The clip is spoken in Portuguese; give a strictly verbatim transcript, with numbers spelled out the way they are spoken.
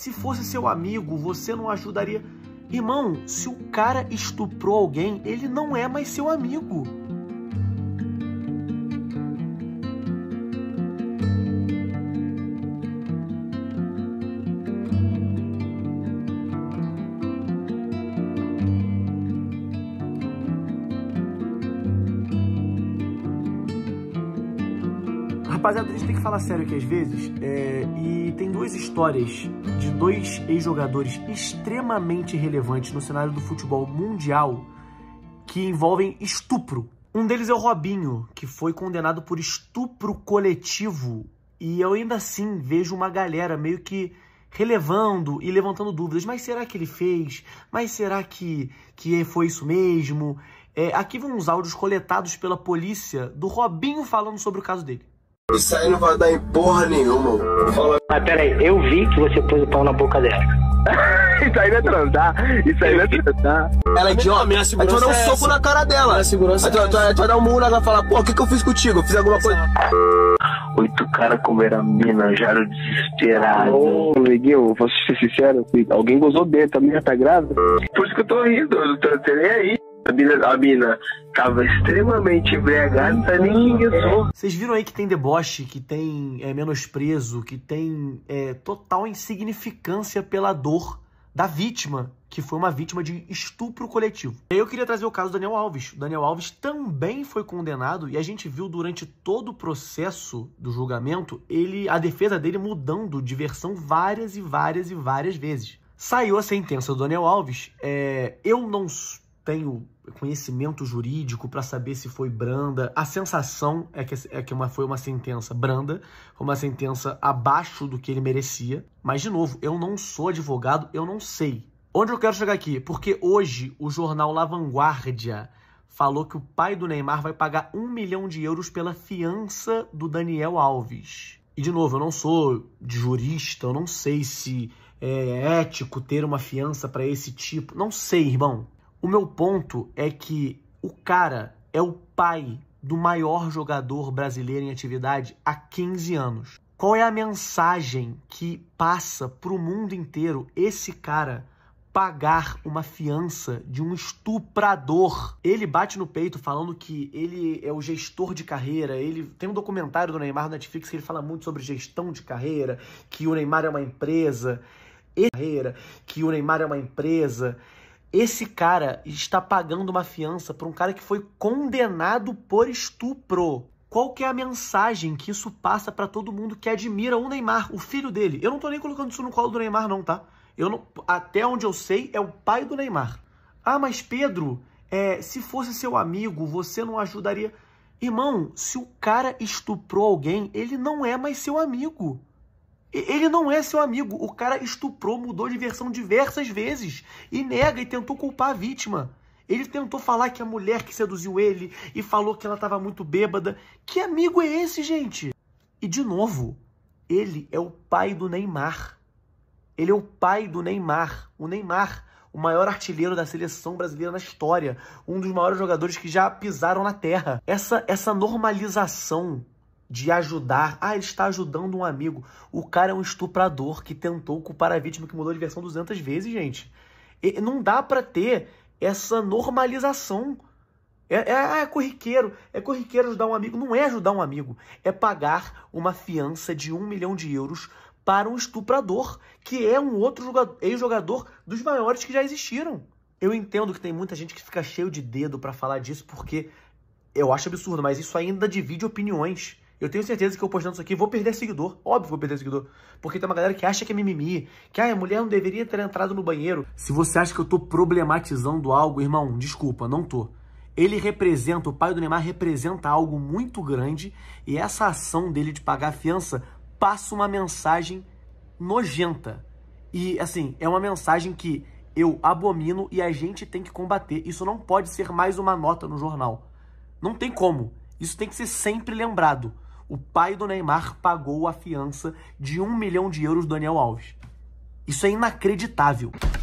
se fosse seu amigo, você não ajudaria... Irmão, se o cara estuprou alguém, ele não é mais seu amigo. Rapaziada, a gente tem que falar sério aqui às vezes, é, e tem duas histórias de dois ex-jogadores extremamente relevantes no cenário do futebol mundial que envolvem estupro. Um deles é o Robinho, que foi condenado por estupro coletivo, e eu ainda assim vejo uma galera meio que relevando e levantando dúvidas. Mas será que ele fez? Mas será que, que foi isso mesmo? É, aqui vão uns áudios coletados pela polícia do Robinho falando sobre o caso dele. Isso aí não vai dar em porra nenhuma. Fala... Mas peraí, eu vi que você pôs o pau na boca dela. Isso aí não é transar. Isso aí não é transar. Ela é idiota. Minha Aí tu vai dar um é soco essa. na cara dela. Minha segurança Aí tu, é tu, tu vai dar um murro, ela vai falar, pô, o que que eu fiz contigo? Eu fiz alguma coisa... Oito caras comeram a mina, já era desesperado. Ô, neguinho, eu posso ser sincero, alguém gozou dentro, a mina tá grávida. Por isso que eu tô rindo, eu não tô nem aí. A mina, a mina tava extremamente embriagada, ninguém só. Vocês viram aí que tem deboche, que tem é, menosprezo, que tem é, total insignificância pela dor da vítima, que foi uma vítima de estupro coletivo. E aí eu queria trazer o caso do Daniel Alves. O Daniel Alves também foi condenado e a gente viu durante todo o processo do julgamento, ele, a defesa dele mudando de versão várias e várias e várias vezes. Saiu a sentença do Daniel Alves. É, eu não tenho conhecimento jurídico para saber se foi branda. A sensação é que, é que uma, foi uma sentença branda, foi uma sentença abaixo do que ele merecia. Mas, de novo, eu não sou advogado, eu não sei. Onde eu quero chegar aqui? Porque hoje o jornal La Vanguardia falou que o pai do Neymar vai pagar um milhão de euros pela fiança do Daniel Alves. E, de novo, eu não sou de jurista, eu não sei se é ético ter uma fiança para esse tipo. Não sei, irmão. O meu ponto é que o cara é o pai do maior jogador brasileiro em atividade há quinze anos. Qual é a mensagem que passa para o mundo inteiro esse cara pagar uma fiança de um estuprador? Ele bate no peito falando que ele é o gestor de carreira. Ele tem um documentário do Neymar no Netflix que ele fala muito sobre gestão de carreira, que o Neymar é uma empresa, que o Neymar é uma empresa... Esse cara está pagando uma fiança para um cara que foi condenado por estupro. Qual que é a mensagem que isso passa para todo mundo que admira o Neymar, o filho dele? Eu não tô nem colocando isso no colo do Neymar não, tá? Eu não, até onde eu sei, é o pai do Neymar. Ah, mas Pedro, é, se fosse seu amigo, você não ajudaria... Irmão, se o cara estuprou alguém, ele não é mais seu amigo. Ele não é seu amigo. O cara estuprou, mudou de versão diversas vezes e nega e tentou culpar a vítima. Ele tentou falar que a mulher que seduziu ele e falou que ela estava muito bêbada. Que amigo é esse, gente? E, de novo, ele é o pai do Neymar. Ele é o pai do Neymar. O Neymar, o maior artilheiro da seleção brasileira na história. Um dos maiores jogadores que já pisaram na terra. Essa, essa normalização de ajudar. Ah, ele está ajudando um amigo. O cara é um estuprador que tentou culpar a vítima, que mudou de versão duzentas vezes, gente. E não dá pra ter essa normalização. É, é, é corriqueiro. É corriqueiro ajudar um amigo. Não é ajudar um amigo. É pagar uma fiança de um milhão de euros para um estuprador, que é um outro ex-jogador dos maiores que já existiram. Eu entendo que tem muita gente que fica cheio de dedo pra falar disso, porque eu acho absurdo, mas isso ainda divide opiniões. Eu tenho certeza que eu postando isso aqui vou perder seguidor. Óbvio que vou perder seguidor. Porque tem uma galera que acha que é mimimi. Que ah, a mulher não deveria ter entrado no banheiro. Se você acha que eu tô problematizando algo, irmão, desculpa, não tô. Ele representa, o pai do Neymar representa algo muito grande. E essa ação dele de pagar a fiança passa uma mensagem nojenta. E, assim, é uma mensagem que eu abomino e a gente tem que combater. Isso não pode ser mais uma nota no jornal. Não tem como. Isso tem que ser sempre lembrado. O pai do Neymar pagou a fiança de um milhão de euros do Daniel Alves. Isso é inacreditável.